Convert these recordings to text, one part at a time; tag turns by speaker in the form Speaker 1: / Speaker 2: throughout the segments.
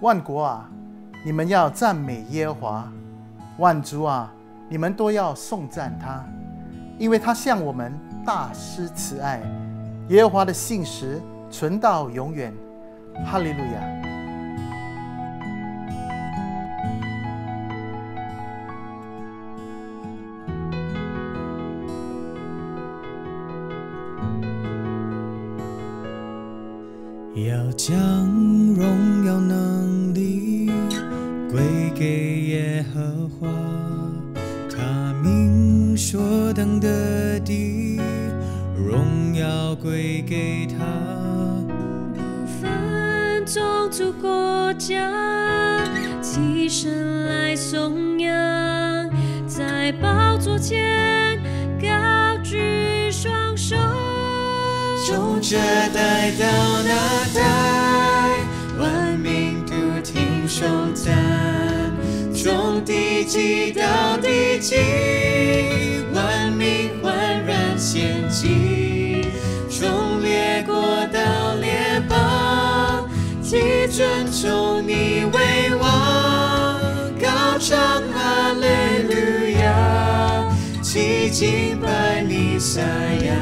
Speaker 1: 万国啊，你们要赞美耶和华；万族啊，你们都要颂赞他，因为他向我们大施慈爱，耶和华的信实存到永远。哈利路亚！
Speaker 2: 要将荣耀能力归给耶和华，他名所当得的荣耀归给他。
Speaker 3: 不分种族国家，齐声来颂扬，在宝座前高举双手。
Speaker 2: 从这代到那代，万民都听颂赞；从地极到地极，万民焕然献祭；从列国到列邦，既尊崇你为王，高唱哈利路亚，齐敬拜弥赛亚。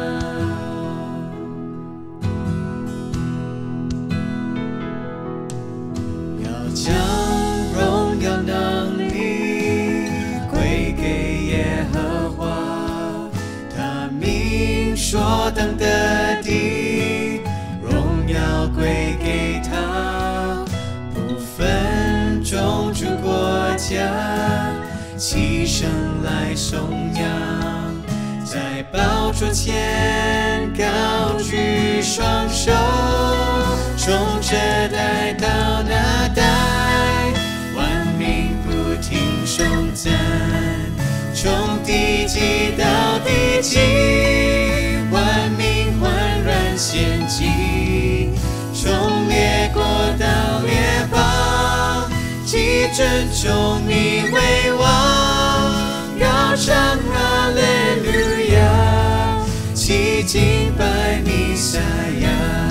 Speaker 2: 将荣耀能力归给耶和华，他名所当得的荣耀归给他。不分种族国家，齐声来颂扬，在宝座前高举双手。从这代到那代，万民不停颂赞；从地极到地极，万民焕然献祭；从列国到列邦，既尊崇你为王，高唱哈利路亚，齐敬拜弥赛亚。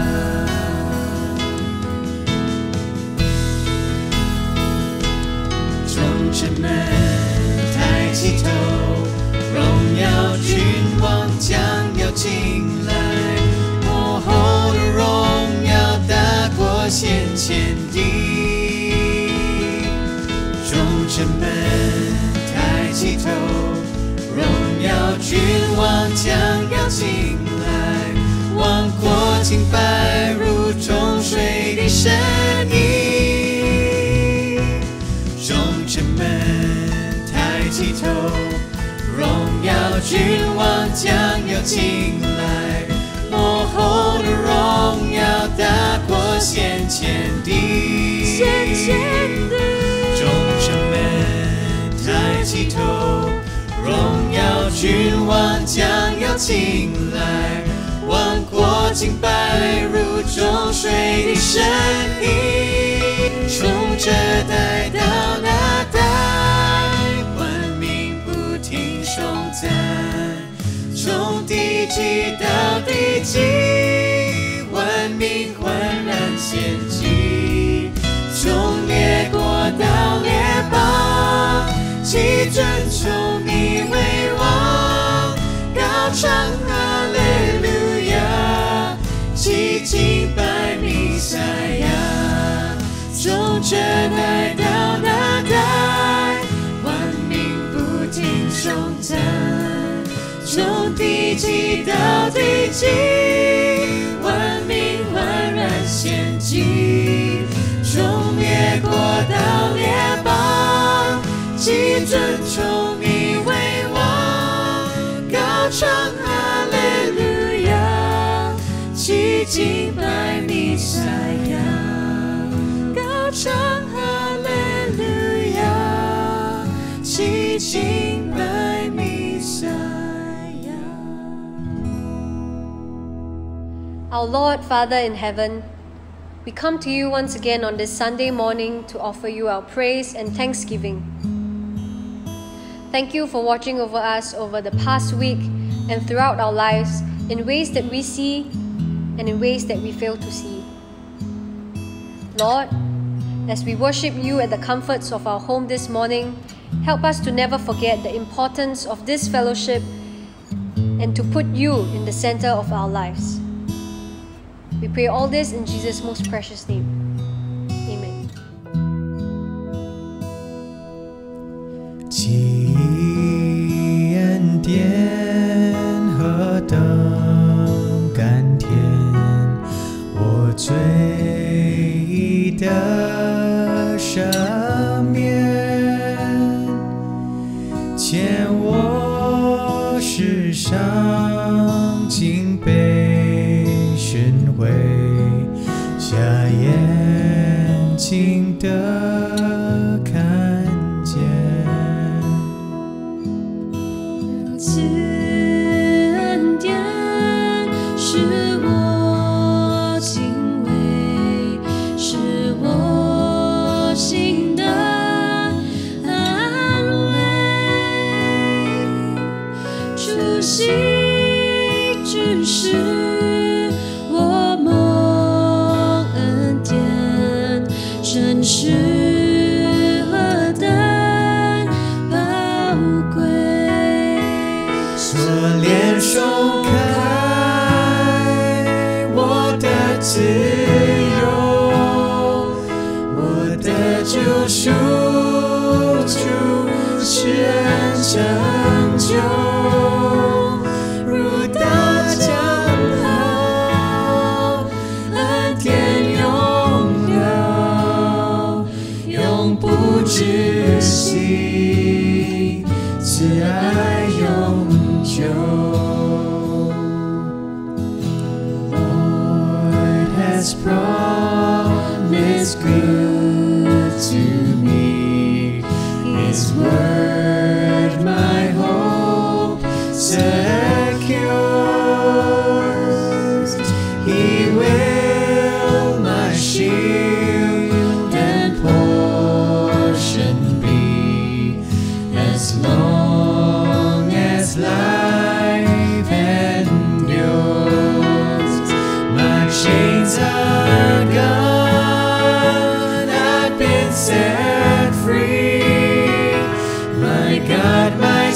Speaker 2: 臣们抬起头，荣耀君王将要进来，幕后的荣耀大过先前的。众臣们抬起头，荣耀君王将要进来，万国敬拜如众水的声音。众臣们抬起头，荣耀君王将要进来，幕后的荣耀大过先前的。众臣们抬起头，荣耀君王将要进来，万国敬拜如众水的声音。从这代到那代，万民不停颂赞；从地极到地极，万民焕然献祭；从列国到列邦，齐尊崇你为王，高唱哈利路亚，齐敬拜弥赛亚。从这代到那代，万民不停颂赞；从地极到地极，万民焕然献祭；从列国到列邦，齐尊崇你为王，高唱哈利路亚，齐敬拜弥赛亚。唱哈利路亚，齐敬拜弥赛亚。
Speaker 4: Our Lord, Father in heaven, we come to you once again on this Sunday morning to offer you our praise and thanksgiving. Thank you for watching over us over the past week and throughout our lives in ways that we see and in ways that we fail to see. Lord, As we worship you at the comforts of our home this morning, help us to never forget the importance of this fellowship and to put you in the center of our lives. We pray all this in Jesus' most precious name. Amen.
Speaker 2: 其恩典何等甘甜，我罪的赦免，欠我世上竟被寻回，瞎眼睛的看见。
Speaker 3: 此恩典使我敬畏，使我心的安慰。主心只是我蒙恩典，真是何等宝贵。
Speaker 2: 锁链松开我的自由，我的救赎主施恩拯救，如大江河，恩典永流，永不止息，慈爱永久。Lord has promised good to me, His word my hope secures. He will my shield and portion be, as long as life endures. My chains are gone, I've been set free. My God, my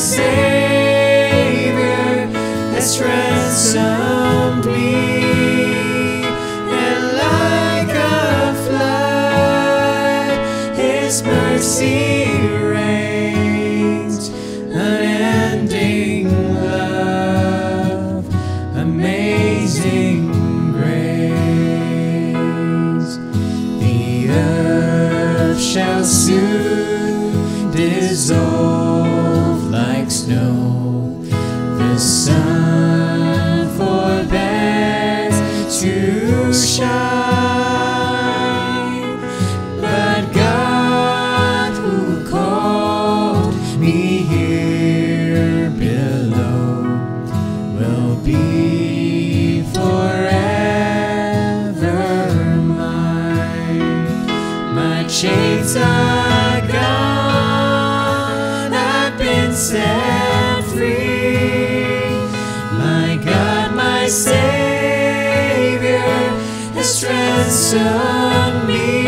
Speaker 2: Savior has ransomed me, and like a flood, His mercy reigns, unending love, amazing grace. The earth shall soon dissolve like snow, the sun forbids to shine, but God who called me here below will be forever mine. My chains are gone, I've been set free. My God, my Savior has ransomed me,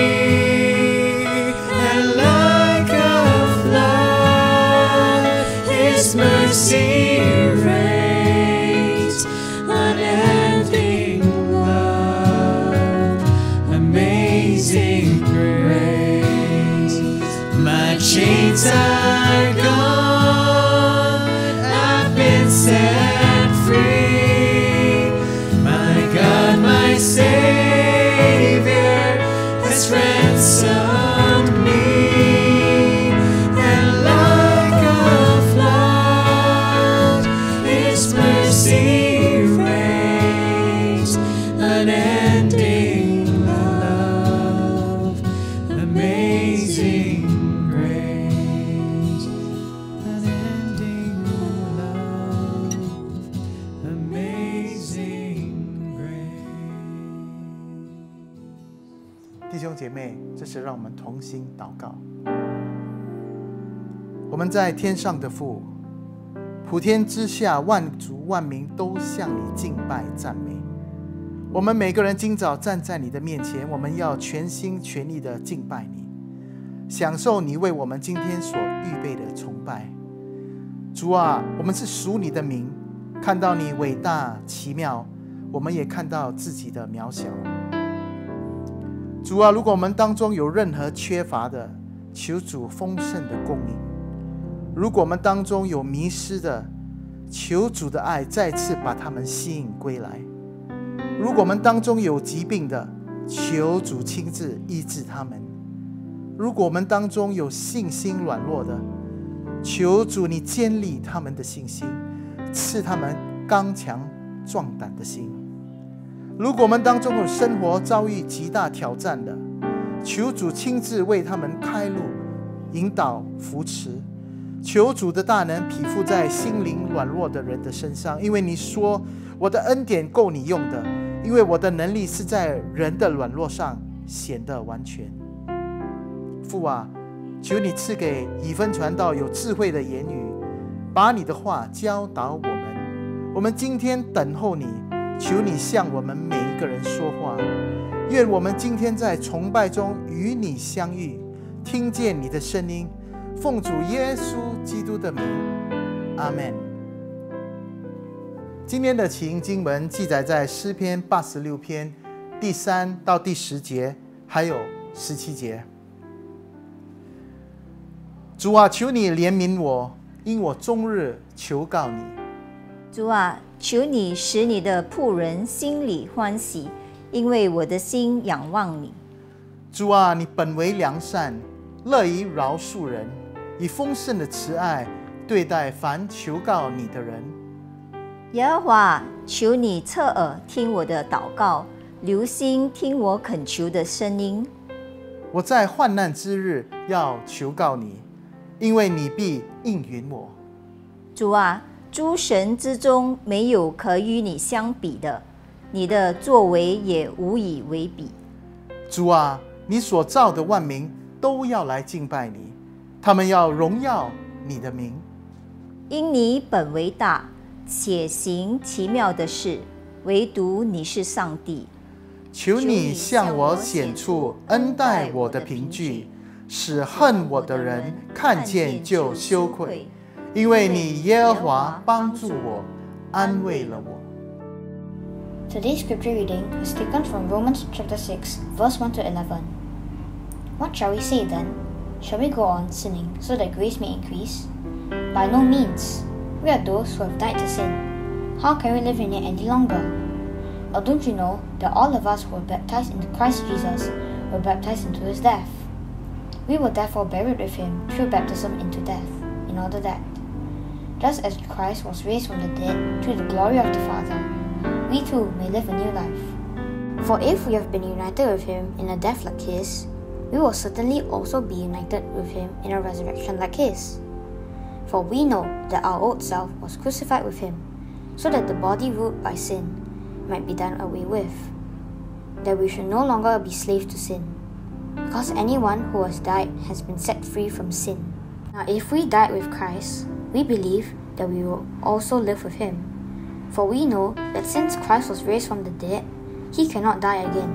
Speaker 2: and like a flood, His mercy reigns, unending love, amazing grace. My chains are gone, I've been set free. My God, my Savior has ransomed me, and like a flood, His mercy reigns, unending love, amazing grace, unending love, amazing grace.
Speaker 1: 弟兄姐妹，这时让我们同心祷告。我们在天上的父，普天之下万族万民都向你敬拜赞美。 我们每个人今早站在你的面前，我们要全心全意的敬拜你，享受你为我们今天所预备的崇拜。主啊，我们是属你的名，看到你伟大奇妙，我们也看到自己的渺小。主啊，如果我们当中有任何缺乏的，求主丰盛的供应；如果我们当中有迷失的，求主的爱再次把他们吸引归来；如果我们当中有疾病的，求主亲自医治他们；如果我们当中有信心软弱的，求主你坚立他们的信心，赐他们刚强壮胆的心；如果我们当中有生活遭遇极大挑战的，求主亲自为他们开路、引导、扶持。求主的大能匹附在心灵软弱的人的身上，因为你说我的恩典够你用的，因为我的能力是在人的软弱上显得完全。父啊，求你赐给以分传道有智慧的言语，把你的话教导我们。我们今天等候你，求你向我们每一个人说话。愿我们今天在崇拜中与你相遇，听见你的声音。奉主耶稣基督的名，阿们。今天的起因经文记载在诗篇86篇第3到第10节，还有17节。主啊，求你怜悯我，因我终日求告你。
Speaker 5: 主啊，求你使你的仆人心里欢喜，因为我的心仰望你。
Speaker 1: 主啊，你本为良善，乐于饶恕人，以丰盛的慈爱对待凡求告你的人。
Speaker 5: 耶和华，求你侧耳听我的祷告，留心听我恳求的声音。
Speaker 1: 我在患难之日要求告你，因为你必应允我。
Speaker 5: 主啊，诸神之中没有可与你相比的，你的作为也无以为比。
Speaker 1: 主啊，你所造的万民都要来敬拜你，他们要荣耀你的名。
Speaker 5: 因你本为大，且行奇妙的事，唯独你是上帝。
Speaker 1: 求你向我显出恩待我的凭据，使恨我的人看见就羞愧，因为你耶和华帮助我，安慰了我。
Speaker 6: Today's scripture reading is taken from Romans chapter 6, verse 1 to 11. What shall we say then? Shall we go on sinning so that grace may increase? By no means. We are those who have died to sin. How can we live in it any longer? Or don't you know that all of us who were baptized into Christ Jesus were baptized into his death? We were therefore buried with him through baptism into death, in order that, just as Christ was raised from the dead through the glory of the Father, we too may live a new life. For if we have been united with him in a death like his, we will certainly also be united with him in a resurrection like his. For we know that our old self was crucified with him, so that the body ruled by sin might be done away with, that we should no longer be slaves to sin, because anyone who has died has been set free from sin. Now if we died with Christ, we believe that we will also live with him. For we know that since Christ was raised from the dead, he cannot die again.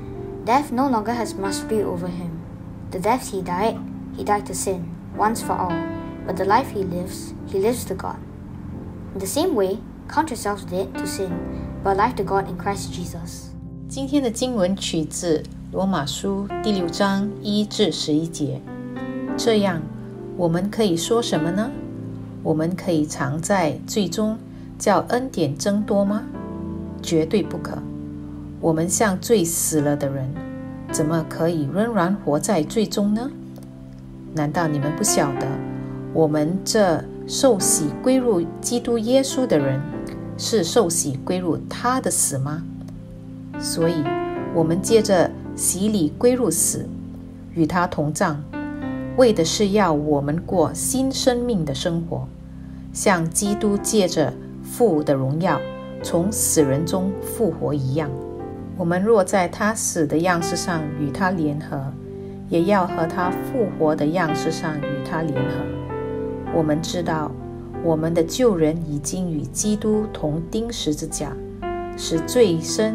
Speaker 6: Death no longer has mastery over him. The death he died to sin, once for all. But the life he lives to God. In the same way, count yourselves dead to sin, but alive to God in Christ Jesus.
Speaker 7: 今天的经文取自罗马书第6章1至11节。这样，我们可以说什么呢？我们可以藏在罪中，叫恩典增多吗？绝对不可。我们像罪死了的人，怎么可以仍然活在罪中呢？难道你们不晓得，我们这受洗归入基督耶稣的人，是受洗归入他的死吗？所以，我们借着洗礼归入死，与他同葬，为的是要我们过新生命的生活，像基督借着父的荣耀从死人中复活一样。我们若在他死的样式上与他联合，也要和他复活的样式上与他联合。我们知道，我们的旧人已经与基督同钉十字架，使罪身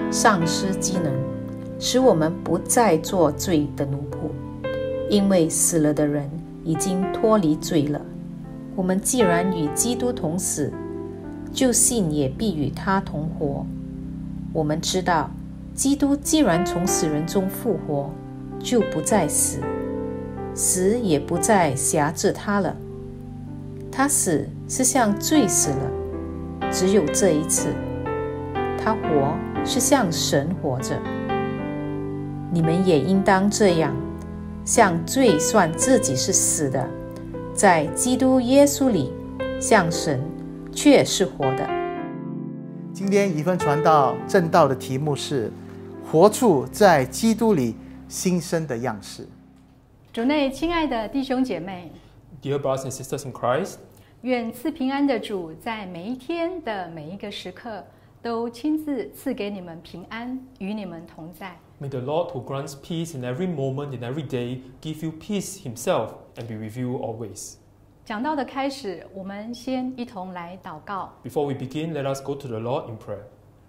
Speaker 7: 丧失机能，使我们不再做罪的奴仆。因为死了的人已经脱离罪了，我们既然与基督同死，就信也必与他同活。我们知道，基督既然从死人中复活，就不再死，死也不再辖制他了。他死是向罪死了，只有这一次；他活是向神活着。你们也应当这样，向罪算自己是死的，在基督耶稣里向神却是活的。
Speaker 1: 今天一份传道正道的题目是活出在基督里新生的样式。
Speaker 8: 主内亲爱的弟兄姐妹，
Speaker 9: Dear brothers and sisters in Christ,
Speaker 8: 愿赐平安的主在每一天的每一个时刻都亲自赐给你们平安，与你们同在。
Speaker 9: may the Lord who grants peace in every moment, in every day, give you peace himself and be with you always.
Speaker 8: 讲道的开始，我们先一同来祷告。
Speaker 9: Before we begin, let us go to the Lord in prayer.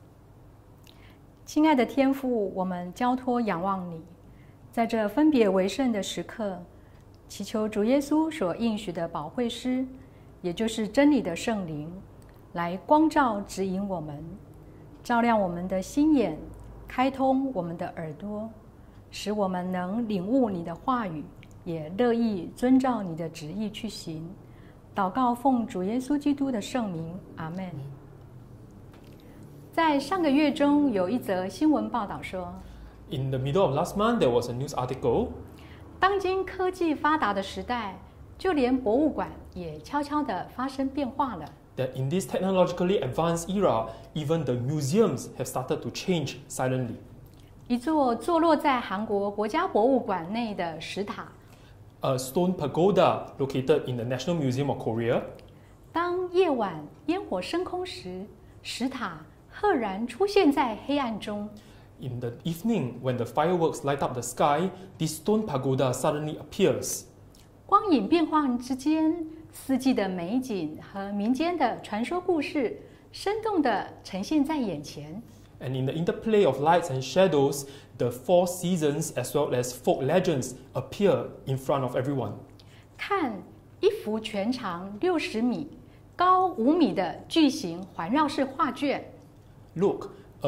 Speaker 8: 亲爱的天父，我们交托仰望你，在这分别为圣的时刻，祈求主耶稣所应许的保惠师，也就是真理的圣灵，来光照指引我们，照亮我们的心眼，开通我们的耳朵，使我们能领悟你的话语，也乐意遵照你的旨意去行。祷告奉主耶稣基督的圣名，阿们。在上个月中有一则新闻报道说，
Speaker 9: In the middle of last month, there was a news article
Speaker 8: 当今科技发达的时代，就连博物馆也悄悄地发生变化了。
Speaker 9: that in this technologically advanced era, even the museums have started to change silently.
Speaker 8: 一座坐落在韩国国家博物馆内的石塔，
Speaker 9: A stone pagoda located in the National Museum of Korea,
Speaker 8: 当夜晚烟火升空时，石塔赫然出现在黑暗中。
Speaker 9: in the evening when the fireworks light up the sky, this stone pagoda suddenly appears.
Speaker 8: 光影变幻之间，四季的美景和民间的传说故事，生动地呈现在眼前。
Speaker 9: And in the interplay of lights and shadows, the 4 seasons as well as folk legends appear in front of everyone.
Speaker 8: 看，一幅全长60米、高5米的巨型环绕式画卷。
Speaker 9: Look,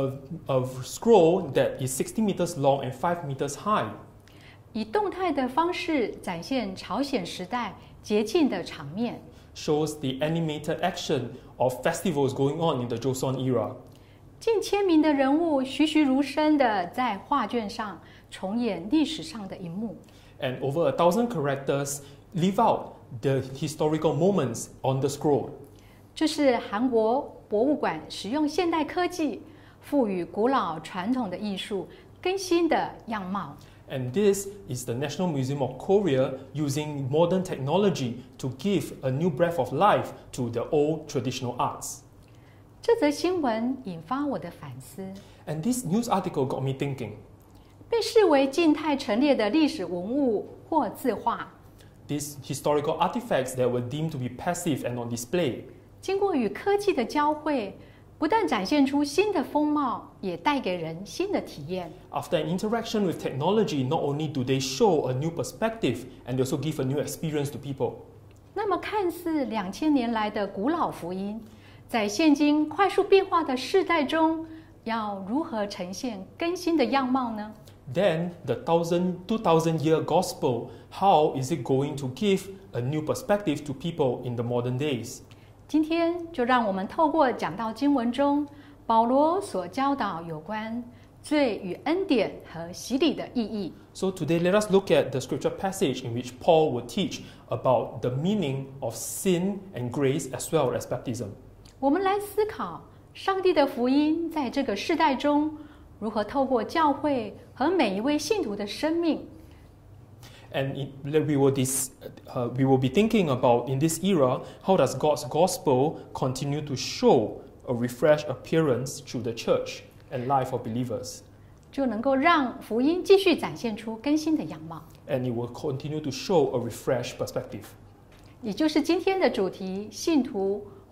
Speaker 9: a scroll that is 60 meters long and 5 meters high.
Speaker 8: 以动态的方式展现朝鲜时代节庆的场面，
Speaker 9: Shows the animated action of festivals going on in the Joseon era.
Speaker 8: 近千名的人物栩栩如生的在画卷上重演历史上的一幕。
Speaker 9: And over 1,000 characters live out the historical moments on the scroll.
Speaker 8: 这是韩国博物馆使用现代科技，赋予古老传统的艺术更新的样貌。
Speaker 9: And this is the National Museum of Korea using modern technology to give a new breath of life to the old traditional arts.
Speaker 8: 这则新闻引发我的反思。
Speaker 9: And this news article got me thinking.
Speaker 8: 被视为静态陈列的历史文物或字画，
Speaker 9: These historical artifacts that were deemed to be passive and on display,
Speaker 8: 经过与科技的交汇，不但展现出新的风貌，也带给人新的体验。
Speaker 9: after an interaction with technology, not only do they show a new perspective, and they also give a new experience to people.
Speaker 8: 那么，看似2000年来的古老福音，在现今快速变化的世代中，要如何呈现更新的样貌呢？
Speaker 9: Then the 2,000-year gospel, how is it going to give a new perspective to people in the modern days?
Speaker 8: 今天就让我们透过讲道经文中保罗所教导有关罪与恩典和洗礼的意义。
Speaker 9: So today let us look at the scripture passage in which Paul will teach about the meaning of sin and grace as well as baptism.
Speaker 8: 我们来思考上帝的福音在这个世代中如何透过教会和每一位信徒的生命，
Speaker 9: And we will be thinking about in this era, how does God's gospel continue to show a refreshed appearance through the church and life of believers?
Speaker 8: 就能够让福音继续展现出更新的样貌，
Speaker 9: And it will continue to show a refreshed perspective.
Speaker 8: 也就是今天的主题：信徒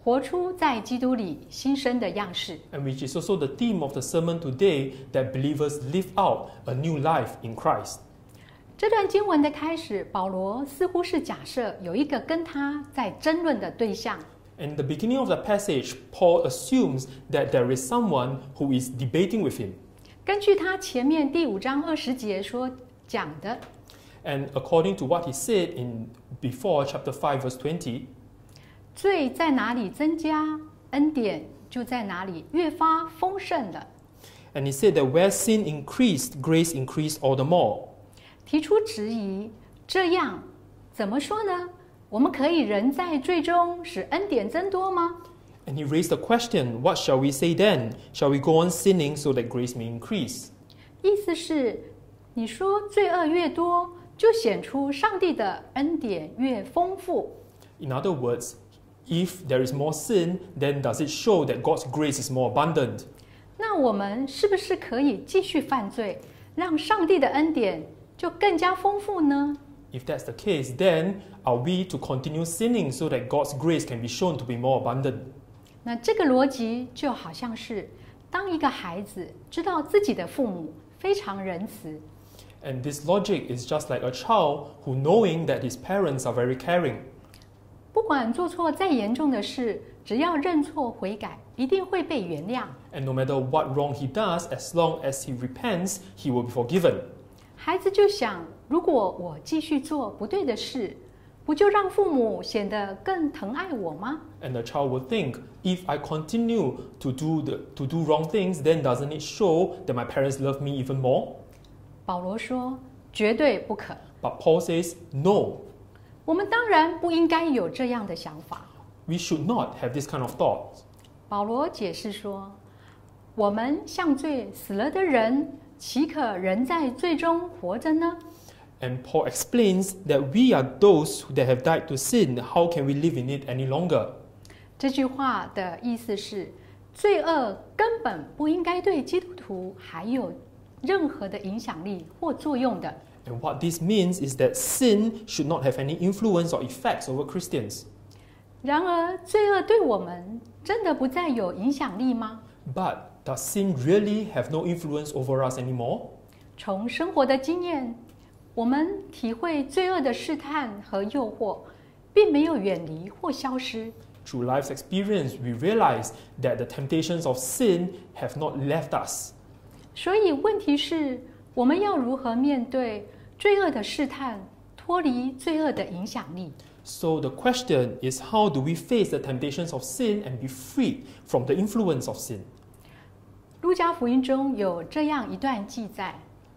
Speaker 8: 活出在基督里新生的样式。
Speaker 9: And which is also the theme of the sermon today, that believers live out a new life in Christ.
Speaker 8: 这段经文的开始，保罗似乎是假设有一个跟他在争论的对象。
Speaker 9: In the beginning of the passage, Paul assumes that there is someone who is debating with him.
Speaker 8: 根据他前面第5章20节所讲的，
Speaker 9: And according to what he said in before chapter 5 verse 20,
Speaker 8: 罪在哪里增加，恩典就在哪里越发丰盛了。
Speaker 9: and he said that where sin increased, grace increased all the more.
Speaker 8: 提出质疑，这样怎么说呢？我们可以人在罪中使恩典增多吗？
Speaker 9: And he raised the question, what shall we say then? Shall we go on sinning so that grace may increase?
Speaker 8: 意思是，你说罪恶越多，就显出上帝的恩典越丰富。
Speaker 9: In other words, if there is more sin, then does it show that God's grace is more abundant?
Speaker 8: 那我们是不是可以继续犯罪，让上帝的恩典就更加丰富呢？
Speaker 9: If that's the case, then are we to continue sinning so that God's grace can be shown to be more abundant?
Speaker 8: 那这个逻辑就好像是，当一个孩子知道自己的父母非常仁慈，
Speaker 9: And this logic is just like a child who, knowing that his parents are very caring,
Speaker 8: 不管做错再严重的事，只要认错悔改，一定会被原谅。
Speaker 9: and no matter what wrong he does, as long as he repents, he will be forgiven.
Speaker 8: 孩子就想，如果我继续做不对的事，不就让父母显得更疼爱我吗？
Speaker 9: And the child will think, if I continue to do wrong things, then doesn't it show that my parents love me even more?
Speaker 8: 保罗说，绝对不可。
Speaker 9: But Paul says, no,
Speaker 8: 我们当然不应该有这样的想法。
Speaker 9: we should not have this kind of thought.
Speaker 8: 保罗解释说，我们向罪死了的人，岂可仍在罪中活着呢？
Speaker 9: And Paul explains that we are those that have died to sin. How can we live in it any longer?
Speaker 8: 这句话的意思是，罪恶根本不应该对基督徒还有任何的影响力或作用的。
Speaker 9: And what this means is that sin should not have any influence or effects over Christians.
Speaker 8: 然而，罪恶对我们真的不再有影响力吗？
Speaker 9: But does sin really have no influence over us anymore?
Speaker 8: 从生活的经验，我们体会罪恶的试探和诱惑，并没有远离或消失。
Speaker 9: Through life's experience, we realize that the temptations of sin have not left us.
Speaker 8: 所以，问题是，我们要如何面对罪恶的试探，脱离罪恶的影响力？
Speaker 9: So the question is, how do we face the temptations of sin and be freed from the influence of sin?
Speaker 8: 路加福音中有这样一段记载，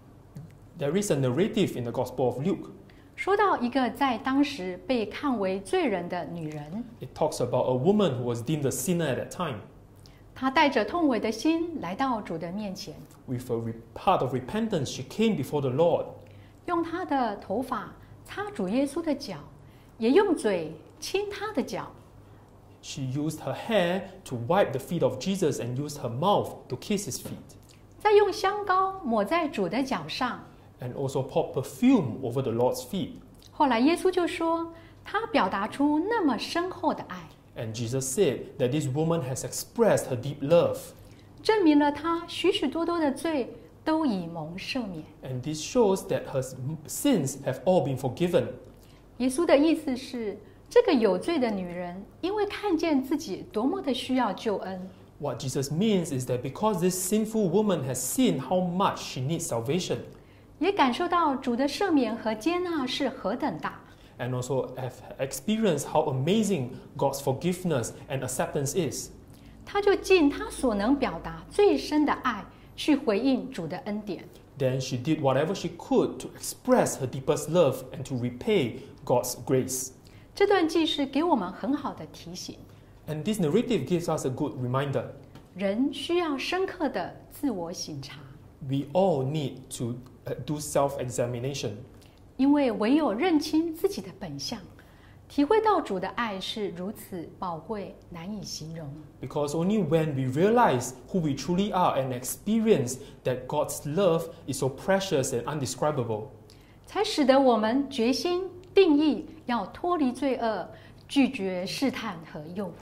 Speaker 9: There is a narrative in the Gospel of Luke.
Speaker 8: 说到一个在当时被看为罪人的女人，
Speaker 9: It talks about a woman who was deemed a sinner at that time.
Speaker 8: 她带着痛悔的心来到主的面前，
Speaker 9: With a heart of repentance, she came before the Lord.
Speaker 8: 用她的头发擦主耶稣的脚，也用嘴亲他的脚。
Speaker 9: She used her hair to wipe the feet of Jesus and used her mouth to kiss his feet.
Speaker 8: 再用香膏抹在主的脚上。
Speaker 9: And also poured perfume over the Lord's feet.
Speaker 8: 后来耶稣就说，他表达出那么深厚的爱，
Speaker 9: And Jesus said that this woman has expressed her deep love.
Speaker 8: 证明了他许许多多的罪都已蒙赦免。
Speaker 9: And this shows that her sins have all been forgiven.
Speaker 8: 耶稣的意思是，这个有罪的女人，因为看见自己多么的需要救恩，
Speaker 9: What Jesus means is that because this sinful woman has seen how much she needs salvation,
Speaker 8: 也感受到主的赦免和接纳是何等大，
Speaker 9: and also have experienced how amazing God's forgiveness and acceptance is,
Speaker 8: 她就尽她所能表达最深的爱，去回应主的恩典。
Speaker 9: then she did whatever she could to express her deepest love and to repay God's grace.
Speaker 8: 这段记事给我们很好的提醒，
Speaker 9: And this narrative gives us a good reminder.
Speaker 8: 人需要深刻的自我省察，
Speaker 9: We all need to do self-examination.
Speaker 8: 因为唯有认清自己的本相，体会到主的爱是如此宝贵，难以形容。
Speaker 9: Because only when we realize who we truly are and experience that God's love is so precious and undescribable,
Speaker 8: 才使得我们决心定义要脱离罪恶，拒绝试探和诱惑。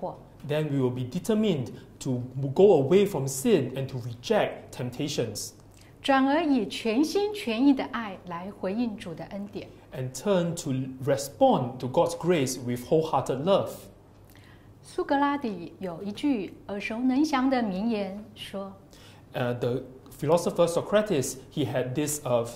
Speaker 9: then we will be determined to go away from sin and to reject temptations
Speaker 8: 转而以全心全意的爱来回应主的恩典。
Speaker 9: and turn to respond to God's grace with wholehearted love.
Speaker 8: 苏格拉底有一句耳熟能详的名言说
Speaker 9: The philosopher Socrates, he had this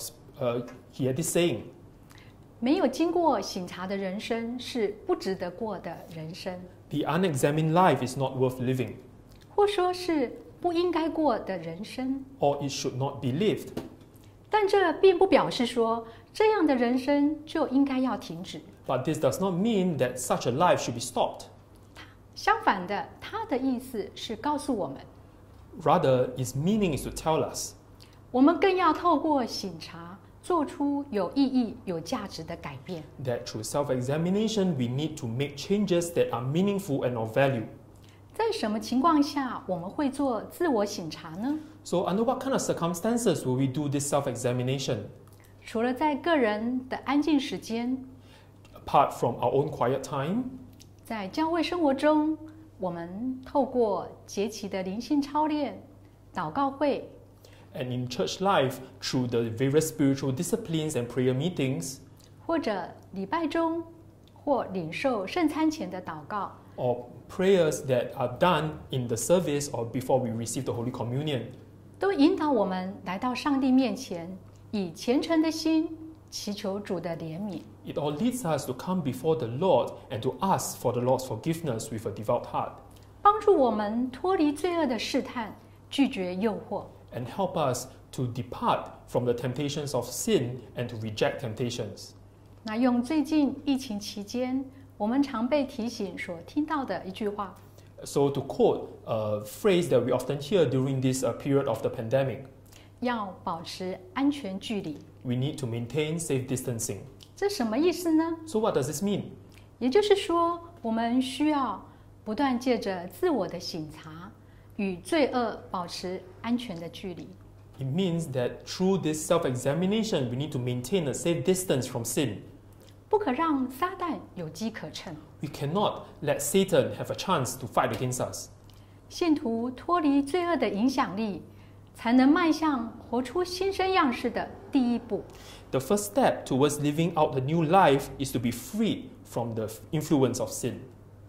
Speaker 9: saying,
Speaker 8: 没有经过省察的人生是不值得过的人生，
Speaker 9: the unexamined life is not worth living,
Speaker 8: 或说是不应该过的人生。
Speaker 9: or it should not be lived.
Speaker 8: 但这并不表示说这样的人生就应该要停止。
Speaker 9: But this does not mean that such a life should be stopped.
Speaker 8: 相反的，他的意思是告诉我们，
Speaker 9: Rather, its meaning is to tell us
Speaker 8: 我们更要透过省察，做出有意义、有价值的改变。
Speaker 9: that through self-examination, we need to make changes that are meaningful and of value.
Speaker 8: 在什么情况下我们会做自我省察呢？
Speaker 9: So, under what kind of circumstances will we do this self-examination?
Speaker 8: 除了在个人的安静时间，
Speaker 9: Apart from our own quiet time,
Speaker 8: 在教会生活中，我们透过节期的灵性操练、祷告会，
Speaker 9: and in church life through the various spiritual disciplines and prayer meetings,
Speaker 8: 或者礼拜中或领受圣餐前的祷告，
Speaker 9: or prayers that are done in the service or before we receive the Holy Communion,
Speaker 8: 都引导我们来到上帝面前，以虔诚的心祈求主的怜悯。
Speaker 9: it all leads us to come before the Lord and to ask for the Lord's forgiveness with a devout heart,
Speaker 8: 帮助我们脱离罪恶的试探，拒绝诱惑。
Speaker 9: and help us to depart from the temptations of sin and to reject temptations.
Speaker 8: 那用最近疫情期间我们常被提醒所听到的一句话，
Speaker 9: So to quote a phrase that we often hear during this period of the pandemic,
Speaker 8: 要保持安全距离。
Speaker 9: we need to maintain safe distancing.
Speaker 8: 这什么意思呢？
Speaker 9: So what does this mean?
Speaker 8: 也就是说，我们需要不断借着自我的省察，与罪恶保持安全的距离。
Speaker 9: It means that through this self-examination, we need to maintain a safe distance from sin.
Speaker 8: 不可让撒旦有机可乘。
Speaker 9: We cannot let Satan have a chance to fight against us.
Speaker 8: 信徒脱离罪恶的影响力，才能迈向活出新生样式的第一步。
Speaker 9: The first step towards living out the new life is to be freed from the influence of sin.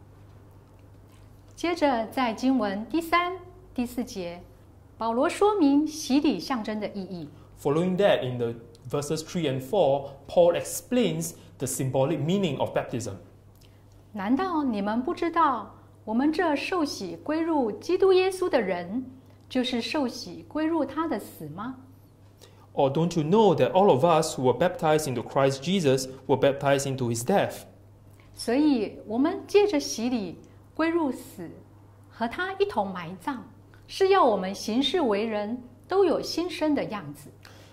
Speaker 8: 接着，在经文第3、第4节，保罗说明洗礼象征的意义。
Speaker 9: Following that, in the verses 3 and 4, Paul explains the symbolic meaning of baptism.
Speaker 8: 难道你们不知道，我们这受洗归入基督耶稣的人，就是受洗归入他的死吗？
Speaker 9: Or don't you know that all of us who were baptized into Christ Jesus were baptized into his death?
Speaker 8: 所以，我们借着洗礼归入死，和他一同埋葬，是要我们行事为人都有新生的样子。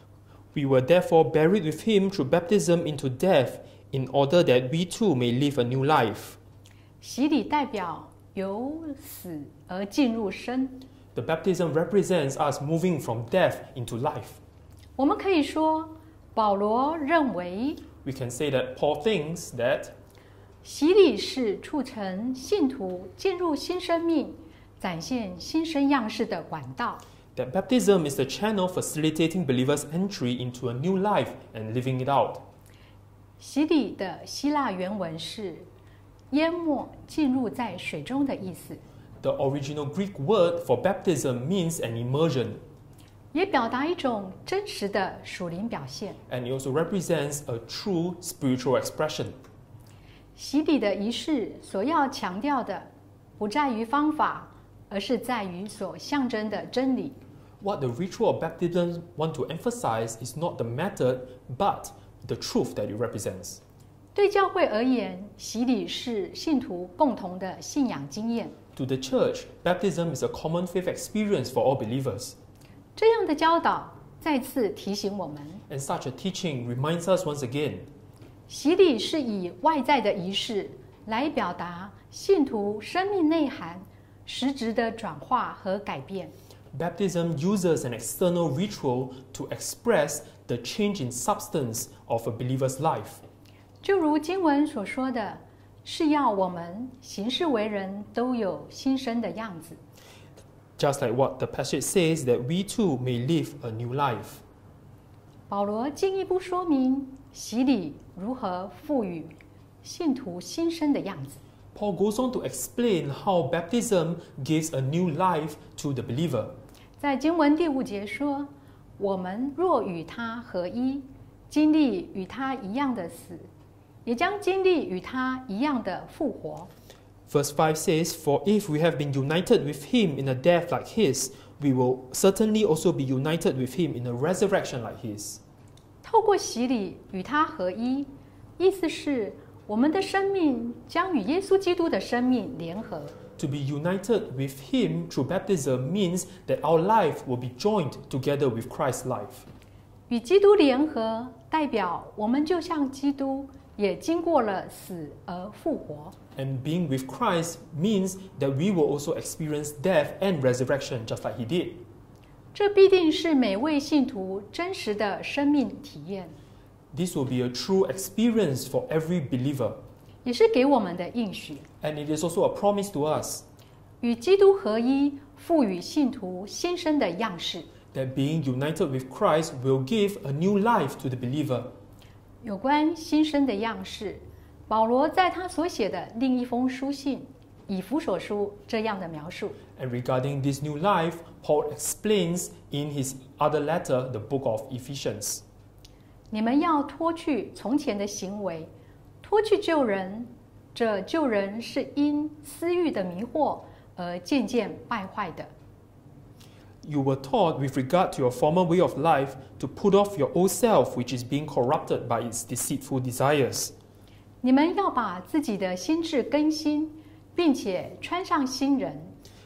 Speaker 9: We were therefore buried with him through baptism into death, in order that we too may live a new life.
Speaker 8: 洗礼代表由死而进入生。
Speaker 9: The baptism represents us moving from death into life.
Speaker 8: 我们可以说，保罗认为
Speaker 9: We can say that Paul thinks that
Speaker 8: 洗礼是促成信徒进入新生命、展现新生样式的管道。
Speaker 9: that baptism is the channel facilitating believers' entry into a new life and living it out.
Speaker 8: 洗礼的希腊原文是淹没、进入在水中的意思，
Speaker 9: The original Greek word for baptism means an immersion,
Speaker 8: 也表达一种真实的属灵表现。
Speaker 9: and it also represents a true spiritual expression.
Speaker 8: 洗礼的仪式所要强调的，不在于方法，而是在于所象征的真理。
Speaker 9: What the ritual of baptism want to emphasize is not the method, but the truth that it represents.
Speaker 8: 对教会而言，洗礼是信徒共同的信仰经验。
Speaker 9: To the church, baptism is a common faith experience for all believers.
Speaker 8: 这样的教导再次提醒我们，
Speaker 9: And such a teaching reminds us once again,
Speaker 8: 洗礼是以外在的仪式来表达信徒生命内涵实质的转化和改变。
Speaker 9: baptism uses an external ritual to express the change in substance of a believer's life.
Speaker 8: 就如经文所说的， 是要我们行事为人都有新生的样子。
Speaker 9: Just like what the passage says, that we too may live a new life.
Speaker 8: 保罗进一步说明洗礼如何赋予信徒新生的样子。
Speaker 9: Paul goes on to explain how baptism gives a new life to the believer.
Speaker 8: 在经文第5节说：“我们若与他合一，经历与他一样的死，也将经历与他一样的复活。”
Speaker 9: Verse 5 says, For if we have been united with him in a death like his, we will certainly also be united with him in a resurrection like his.
Speaker 8: 透过洗礼与他合一，意思是我们的生命将与耶稣基督的生命联合。
Speaker 9: To be united with him through baptism means that our life will be joined together with Christ's life.
Speaker 8: 与基督联合，代表我们就像基督，也经过了死而复活。
Speaker 9: And being with Christ means that we will also experience death and resurrection just like he did.
Speaker 8: 这必定是每位信徒真实的生命体验，
Speaker 9: This will be a true experience for every believer.
Speaker 8: 也是给我们的应许。
Speaker 9: And it is also a promise to us
Speaker 8: 与基督合一，赋予信徒新生的样式。
Speaker 9: that being united with Christ will give a new life to the believer.
Speaker 8: 有关新生的样式，保罗在他所写的另一封书信以弗所书这样的描述。
Speaker 9: And regarding this new life, Paul explains in his other letter, the book of Ephesians.
Speaker 8: 你们要脱去从前的行为，脱去旧人，这旧人是因私欲的迷惑而渐渐败坏的。
Speaker 9: You were taught with regard to your former way of life to put off your old self, which is being corrupted by its deceitful desires.
Speaker 8: 你们要把自己的心智更新，并且穿上新人。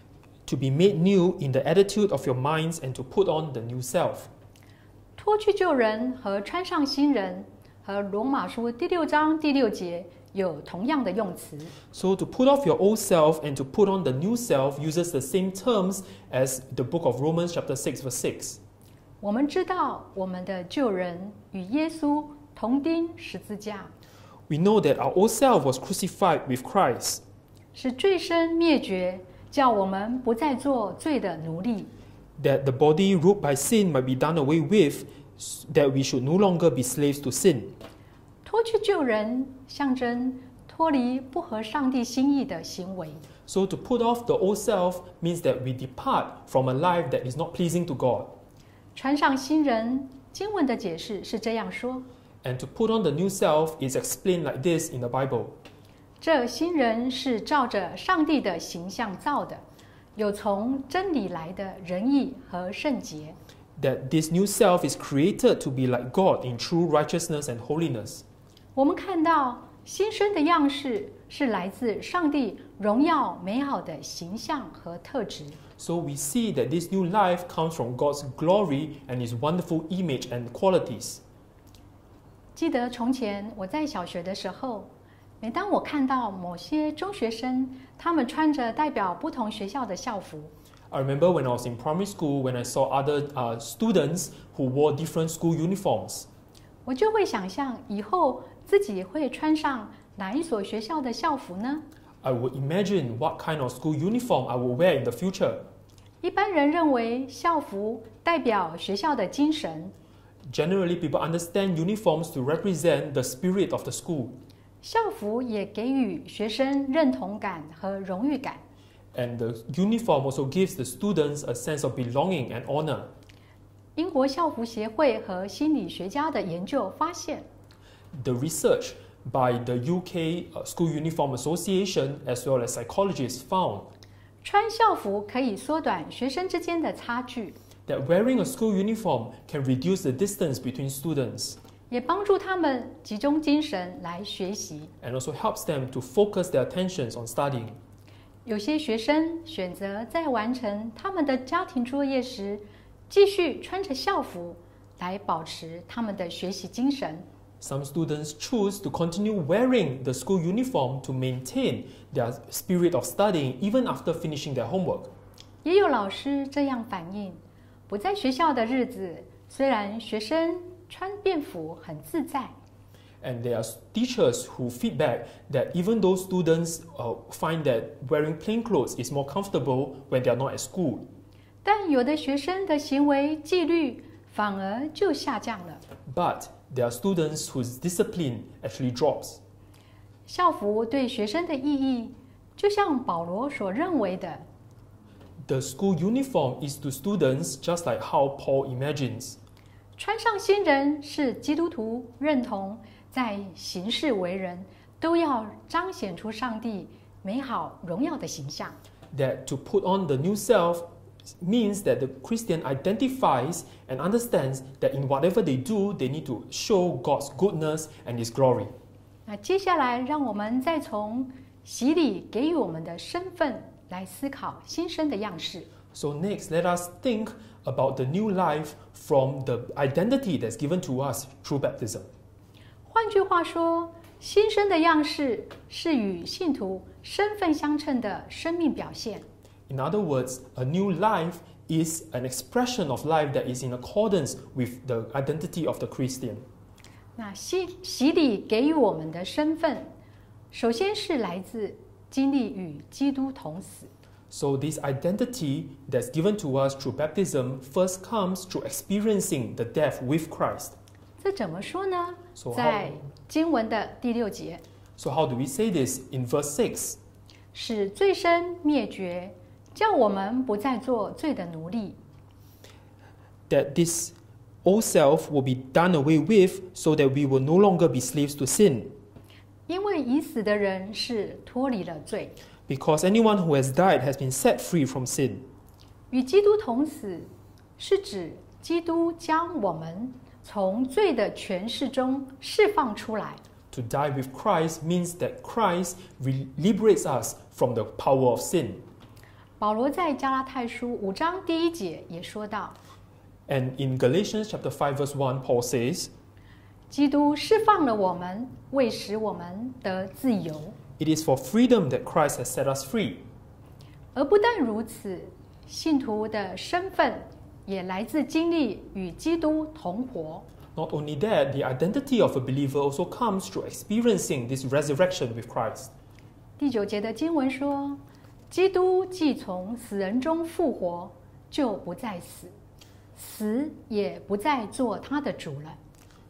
Speaker 9: To be made new in the attitude of your minds and to put on the new self.
Speaker 8: 脱去旧人和穿上新人，和罗马书第6章第6节有同样的用词。
Speaker 9: So to put off your old self and to put on the new self uses the same terms as the book of Romans chapter 6 verse 6.
Speaker 8: 我们知道我们的旧人与耶稣同钉十字架，
Speaker 9: We know that our old self was crucified with Christ,
Speaker 8: 使罪身灭绝，叫我们不再做罪的奴隶。
Speaker 9: that the body ruled by sin might be done away with, that we should no longer be slaves to sin.
Speaker 8: 脱去旧人，象征脱离不合上帝心意的行为。
Speaker 9: So to put off the old self means that we depart from a life that is not pleasing to God.
Speaker 8: 穿上新人，经文的解释是这样说：
Speaker 9: And to put on the new self is explained like this in the Bible.
Speaker 8: 这新人是照着上帝的形象造的，有从真理来的仁义和圣洁。
Speaker 9: That this new self is created to be like God in true righteousness and holiness.
Speaker 8: 我们看到新生的样式是来自上帝荣耀美好的形象和特质。
Speaker 9: So we see that this new life comes from God's glory and His wonderful image and qualities.
Speaker 8: 记得从前我在小学的时候，每当我看到某些中学生，他们穿着代表不同学校的校服，
Speaker 9: I remember when I was in primary school when I saw other students who wore different school uniforms.
Speaker 8: 我就会想象以后自己会穿上哪一所学校的校服呢？
Speaker 9: I would imagine what kind of school uniform I will wear in the future.
Speaker 8: 一般人认为校服代表学校的精神，
Speaker 9: Generally, people understand uniforms to represent the spirit of the school.
Speaker 8: 校服也给予学生认同感和荣誉感。
Speaker 9: And the uniform also gives the students a sense of belonging and honor.
Speaker 8: 英国校服协会和心理学家的研究发现，
Speaker 9: The research by the UK School Uniform Association as well as psychologists found
Speaker 8: 穿校服可以缩短学生之间的差距，
Speaker 9: that wearing a school uniform can reduce the distance between students
Speaker 8: 也帮助他们集中精神来学习。
Speaker 9: and also helps them to focus their attentions on studying.
Speaker 8: 有些学生选择在完成他们的家庭作业时，继续穿着校服来保持他们的学习精神。
Speaker 9: Some students choose to continue wearing the school uniform to maintain their spirit of studying even after finishing their homework.
Speaker 8: 也有老师这样反映，不在学校的日子，虽然学生穿便服很自在，
Speaker 9: And there are teachers who feedback that even though students find that wearing plain clothes is more comfortable when they are not at school.
Speaker 8: 但有的学生的行为纪律反而就下降了。
Speaker 9: But there are students whose discipline actually drops.
Speaker 8: 校服对学生的意义，就像保罗所认为的，
Speaker 9: The school uniform is to students just like how Paul imagines.
Speaker 8: 穿上新人是基督徒认同，在行事为人都要彰显出上帝美好荣耀的形象。
Speaker 9: That to put on the new self means that the Christian identifies and understands that in whatever they do, they need to show God's goodness and His glory.
Speaker 8: 那接下来，让我们再从洗礼给予我们的身份来思考新生的样式。
Speaker 9: So next, let us think about the new life from the identity that's given to us through baptism.
Speaker 8: 换句话说，新生的样式是与信徒身份相称的生命表现。
Speaker 9: In other words, a new life is an expression of life that is in accordance with the identity of the Christian.
Speaker 8: 那洗礼给予我们的身份，首先是来自经历与基督同死。
Speaker 9: So this identity that's given to us through baptism first comes through experiencing the death with Christ.
Speaker 8: 这怎么说呢？
Speaker 9: So
Speaker 8: 在经文的第6节，
Speaker 9: So how do we say this in verse 6?
Speaker 8: 使罪身灭绝，叫我们不再做罪的奴隶。
Speaker 9: That this old self will be done away with so that we will no longer be slaves to sin.
Speaker 8: 因为已死的人是脱离了罪，
Speaker 9: Because anyone who has died has been set free from sin.
Speaker 8: 与基督同死，是指基督将我们从罪的权势中释放出来。
Speaker 9: To die with Christ means that Christ liberates us from the power of sin.
Speaker 8: 保罗在加拉太书5章第1节也说到，
Speaker 9: And in Galatians chapter 5 verse 1, Paul says,
Speaker 8: 基督释放了我们，为使我们得自由。
Speaker 9: It is for freedom that Christ has set us free.
Speaker 8: 而不但如此，信徒的身份也来自经历与基督同活。
Speaker 9: Not only that, the identity of a believer also comes through experiencing this resurrection with Christ.
Speaker 8: 第9节的经文说，基督既从死人中复活，就不再死，死也不再做他的主了。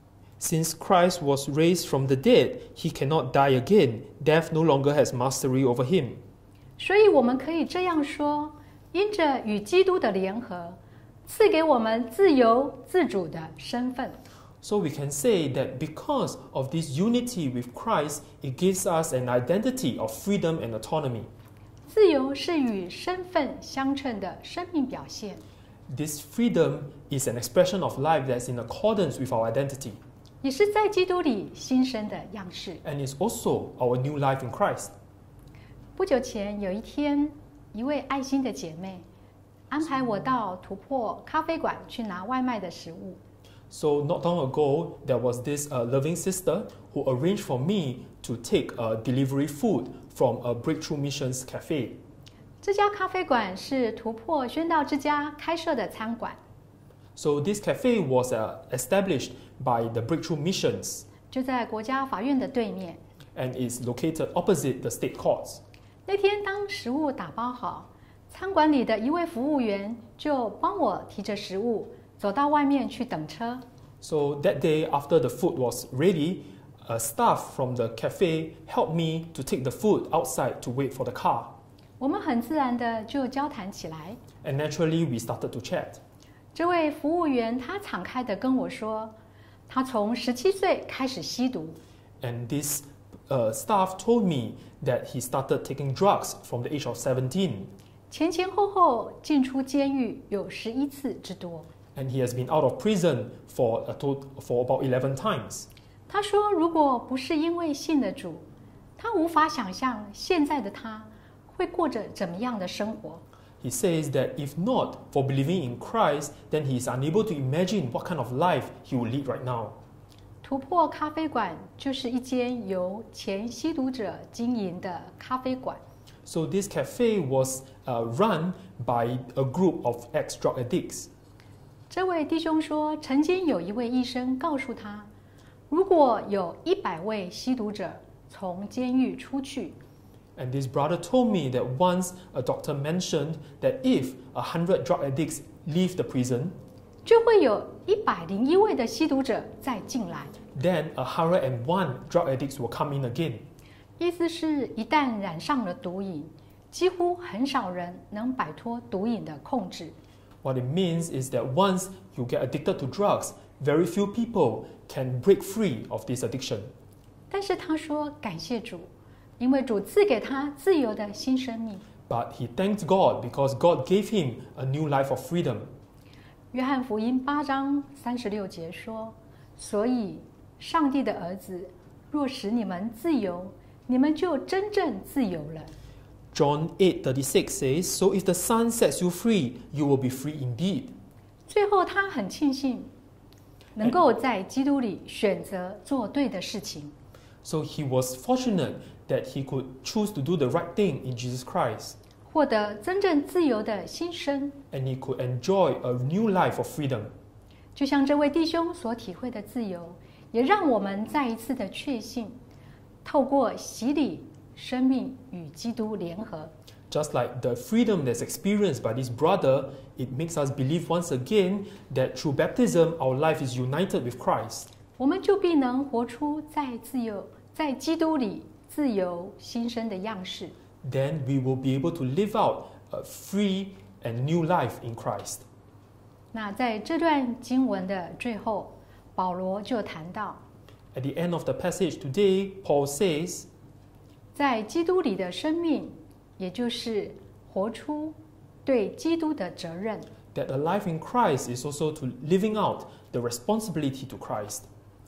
Speaker 9: Since Christ was raised from the dead, he cannot die again. Death no longer has mastery over him.
Speaker 8: 所以我们可以这样说，因着与基督的联合，赐给我们自由自主的身份。
Speaker 9: So we can say that because of this unity with Christ, it gives us an identity of freedom and autonomy.
Speaker 8: 自由是与身份相称的生命表现。
Speaker 9: This freedom is an expression of life that's in accordance with our identity.
Speaker 8: 也是在基督里新生的样式。
Speaker 9: And it's also our new life in Christ.
Speaker 8: 不久前有一天，一位爱心的姐妹安排我到突破咖啡馆去拿外卖的食物。
Speaker 9: So not long ago, there was this loving sister who arranged for me to take delivery food from a Breakthrough Missions cafe.
Speaker 8: 这家咖啡馆是突破宣道之家开设的餐馆，
Speaker 9: So this cafe was established by the Breakthrough Missions
Speaker 8: 就在国家法院的对面。
Speaker 9: and is located opposite the state courts.
Speaker 8: 那天当食物打包好，餐馆里的一位服务员就帮我提着食物走到外面去等车。
Speaker 9: So that day, after the food was ready, a staff from the cafe helped me to take the food outside to wait for the car.
Speaker 8: 我们很自然的就交谈起来。
Speaker 9: And naturally, we started to chat.
Speaker 8: 这位服务员他敞开的跟我说，他从17岁开始吸毒，
Speaker 9: And this staff told me that he started taking drugs from the age of 17.
Speaker 8: 前前后后进出监狱有11次之多。
Speaker 9: And he has been out of prison for about 11 times.
Speaker 8: 他说，如果不是因为信了主，他无法想象现在的他会过着怎么样的生活。
Speaker 9: He says that if not for believing in Christ, then he is unable to imagine what kind of life he will lead right now.
Speaker 8: 突破咖啡馆就是一间由前吸毒者经营的咖啡馆。
Speaker 9: So this cafe was run by a group of ex-drug addicts.
Speaker 8: 这位弟兄说，曾经有一位医生告诉他， 如果有100位吸毒者从监狱出去，
Speaker 9: And this brother told me that once a doctor mentioned that if 100 drug addicts leave the prison,
Speaker 8: 就会有101位的吸毒者再进来。
Speaker 9: then 101 drug addicts will come in again.
Speaker 8: 意思是，一旦染上了毒瘾，几乎很少人能摆脱毒瘾的控制。
Speaker 9: What it means is that once you get addicted to drugs, very few people can break free of this addiction.
Speaker 8: 但是他说，感谢主，因为主赐给他自由的新生命。
Speaker 9: But he thanked God because God gave him a new life of freedom.
Speaker 8: 约翰福音8章36节说：“所以，上帝的儿子若使你们自由，你们就真正自由了。”
Speaker 9: John 8:36 says, "So if the Son sets you free, you will be free indeed."
Speaker 8: 最后，他很庆幸能够在基督里选择做对的事情。
Speaker 9: So he was fortunate that he could choose to do the right thing in Jesus Christ,
Speaker 8: 获得真正自由的新生，
Speaker 9: and he could enjoy a new life of freedom.
Speaker 8: 就像这位弟兄所体会的自由，也让我们再一次的确信，透过洗礼，生命与基督联合。
Speaker 9: Just like the freedom that's experienced by this brother, it makes us believe once again that through baptism, our life is united with Christ.
Speaker 8: 我们就必能活出在基督里自由新生的样式。
Speaker 9: Then we will be able to live out a free and new life in Christ.
Speaker 8: 那在这段经文的最后，保罗就谈到，
Speaker 9: At the end of the passage today, Paul says,
Speaker 8: 在基督里的生命，也就是活出对基督的责任。
Speaker 9: that a life in Christ is also to living out the responsibility to Christ.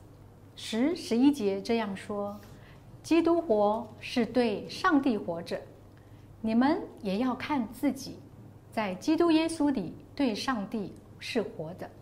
Speaker 8: 10、11节这样说：基督活是对上帝活着，你们也要看自己，在基督耶稣里对上帝是活的。